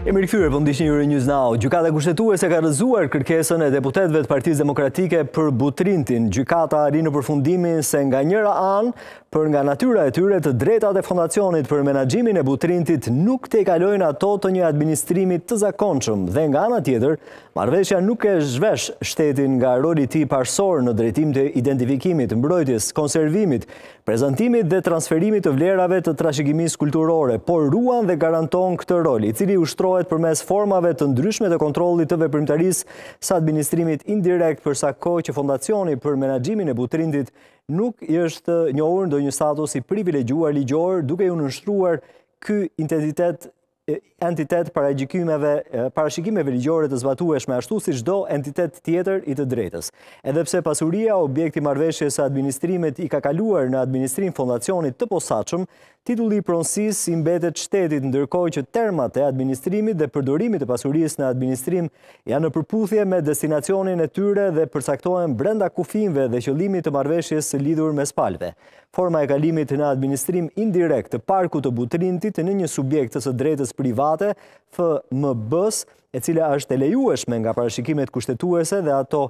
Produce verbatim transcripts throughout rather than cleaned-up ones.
Jemi rikthyer po ndiqni Euronews Now. Gjykata kushtetuese ka rrëzuar kërkesën e deputetëve të Partisë Demokratike për Butrintin. Gjykata arri në përfundimin se nga njëra anë, për nga natyra e tyre të drejtat e fondacionit për menaxhimin e Butrintit nuk te kalojnë ato të një administrimi të zakonshëm dhe nga ana tjetër, marrëveshja nuk e zhvesh shtetin nga roli i tij parsor në drejtim të identifikimit, mbrojtjes, konservimit, prezantimit dhe transferimit të vlerave të trashëgimisë kulturore, por ruan dhe garanton këtë rol, i cili ushtrohet përmes formave të ndryshme të kontrollit të veprimtarisë së administrimit indirekt, përsa kohë që fondacioni për menaxhimin e Butrintit nuk i është njohur ndonjë status i privilegjuar ligjor, duke u nënshtruar ky entitet entitet parashikimeve parashikimeve ligjore të zbatueshme ashtu si çdo entitet tjetër i të drejtës. Edhe pse pasuria objekti marrëveshjes së administrimit i ka kaluar në administrim fondacionit të posaçëm, titulli i pronësisë i mbetet shtetit, ndërkohë që termat e administrimit dhe përdorimit të pasurisë në administrim janë në përputhje me destinacionin e tyre dhe përcaktohen brenda kufijve dhe qëllimit të marrëveshjes së lidhur mes palëve. Forma e kalimit në administrim indirekt të parkut të Butrintit në një subjekt të së drejtës private, F M B-s, e cila është e lejueshme nga parashikimet kushtetuese dhe ato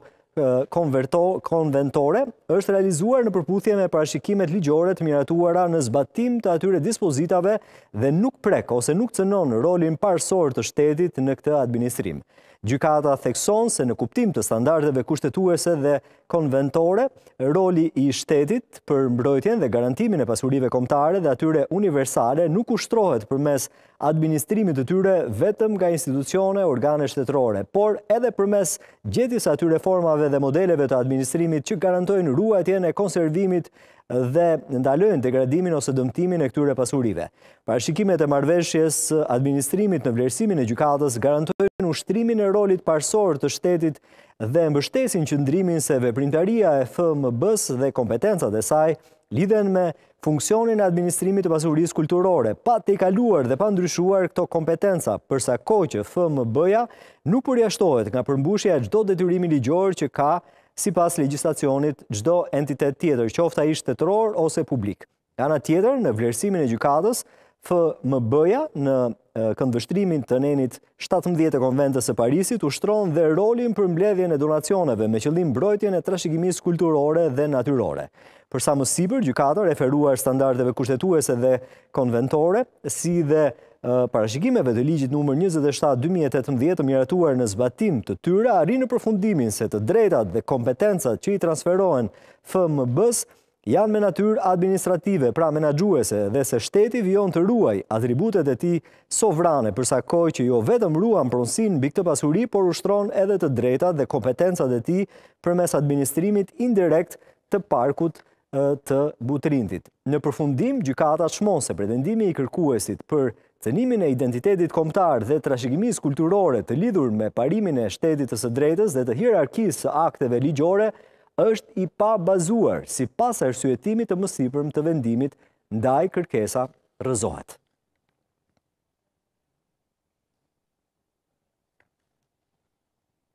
konventore, është realizuar në përputhje me parashikimet ligjore të miratuara në zbatim të atyre dispozitave dhe nuk prek ose nuk cënon rolin parsor të shtetit në këtë administrim. Gjykata thekson se në kuptim të standardeve kushtetuese dhe konventore, roli i shtetit për mbrojtjen dhe garantimin e pasurive kombëtare dhe atyre universale nuk ushtrohet përmes administrimit të tyre vetëm nga institucione, organe shtetërore, por edhe përmes gjetjes atyre formave dhe modeleve të administrimit që garantojnë ruajtjen e konservimit dhe ndalojnë degradimin ose dëmtimin e këtyre pasurive. Parashikimet e marrëveshjes së administrimit në vlerësimin e gjykatës garantojnë ushtrimin e rolit parsor të shtetit dhe mbështesin qëndrimin se veprimtaria e F M B-s dhe kompetencat e saj lidhen me funksionin e administrimit të pasurisë kulturore, pa të i kaluar dhe pa ndryshuar këto kompetenca, përsa kohë që F M B-ja nuk përjashtohet nga përmbushja e çdo detyrimi ligjor që ka sipas legjislacionit çdo entitet tjetër, qoftë ai shtetëror ose publik. Ana tjetër, në vlerësimin e gjykatës, F M B-ja në këndvështrimin të nenit shtatëmbëdhjetë të Konventës së Parisit ushtron dhe rolin për mbledhjen e donacioneve me qëllim mbrojtjen e trashëgimisë kulturore dhe natyrore. Përsa më sipër, gjykata referuar standardeve kushtetuese dhe konventore, si dhe parashikimeve të ligjit numër njëzet e shtatë dy mijë e tetëmbëdhjetë të miratuar në zbatim të tyre, arrin në përfundimin se të drejtat dhe kompetencat që i transferohen F M B-s janë me natyrë administrative, pra menaxhuese, dhe se shteti vijon të ruaj atributet e tij sovrane, përsa kohë që jo vetëm ruan pronësinë mbi këtë pasuri, por ushtron edhe të drejtat dhe kompetencat e tij përmes administrimit indirekt të parkut të Butrintit. Në përfundim, gjykata shmon se pretendimi i kërkuesit për cënimin e identitetit kombëtar dhe trashëgimisë kulturore të lidhur me parimin e shtetit të së drejtës dhe të hierarkisë së akteve ligjore është i pa bazuar, sipas arsyetimit të mësipërm të vendimit, ndaj kërkesa rrëzohet.